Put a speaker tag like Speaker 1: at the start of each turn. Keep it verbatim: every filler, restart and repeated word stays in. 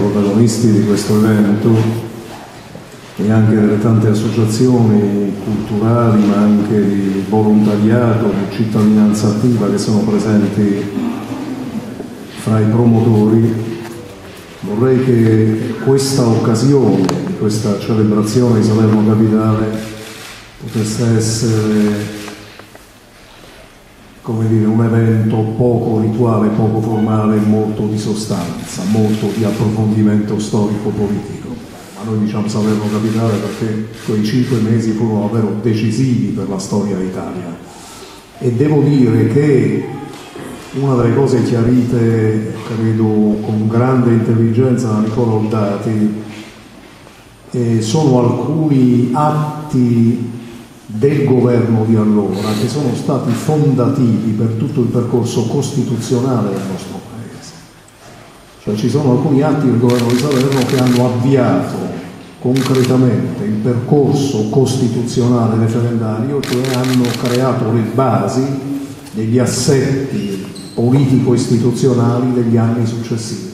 Speaker 1: protagonisti di questo evento e anche delle tante associazioni culturali, ma anche di volontariato, di cittadinanza attiva che sono presenti fra i promotori, vorrei che questa occasione di questa celebrazione di Salerno Capitale potesse essere, come dire, un evento poco rituale, poco formale, molto di sostanza, molto di approfondimento storico-politico. Ma noi diciamo Salerno Capitale perché quei cinque mesi furono davvero decisivi per la storia d'Italia. E devo dire che una delle cose chiarite, credo, con grande intelligenza da Nicola Oldati, eh, sono alcuni atti del governo di allora che sono stati fondativi per tutto il percorso costituzionale del nostro Paese. Cioè ci sono alcuni atti del governo di Salerno che hanno avviato concretamente il percorso costituzionale referendario, cioè hanno creato le basi degli assetti politico-istituzionali degli anni successivi.